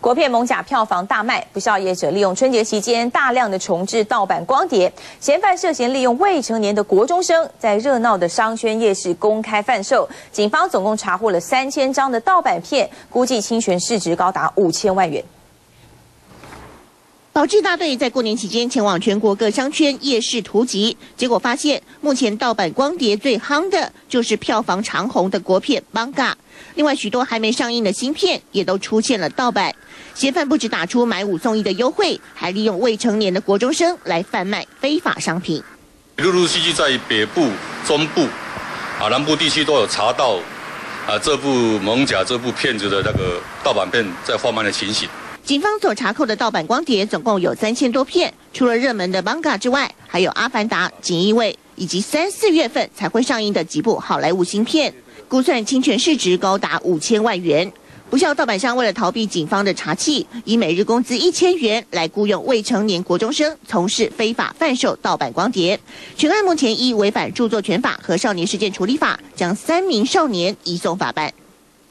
国片《猛甲》票房大卖，不肖业者利用春节期间大量的重制盗版光碟，嫌犯涉嫌利用未成年的国中生在热闹的商圈夜市公开贩售。警方总共查获了3000张的盗版片，估计侵权市值高达5000万元。 保质大队在过年期间前往全国各商圈夜市突击，结果发现，目前盗版光碟最夯的就是票房长红的国片《Manga》，另外许多还没上映的新片也都出现了盗版。嫌犯不止打出买5送1的优惠，还利用未成年的国中生来贩卖非法商品。 陆陆续续在北部、中部、南部地区都有查到，这部《猛甲》这部片子的那个盗版片在贩卖的情形。 警方所查扣的盗版光碟总共有3000多片，除了热门的《Manga》之外，还有《阿凡达》《锦衣卫》以及3、4月份才会上映的几部好莱坞新片，估算侵权市值高达5000万元。不肖盗版商为了逃避警方的查缉，以每日工资1000元来雇佣未成年国中生从事非法贩售盗版光碟。全案目前依违反著作权法和少年事件处理法，将3名少年移送法办。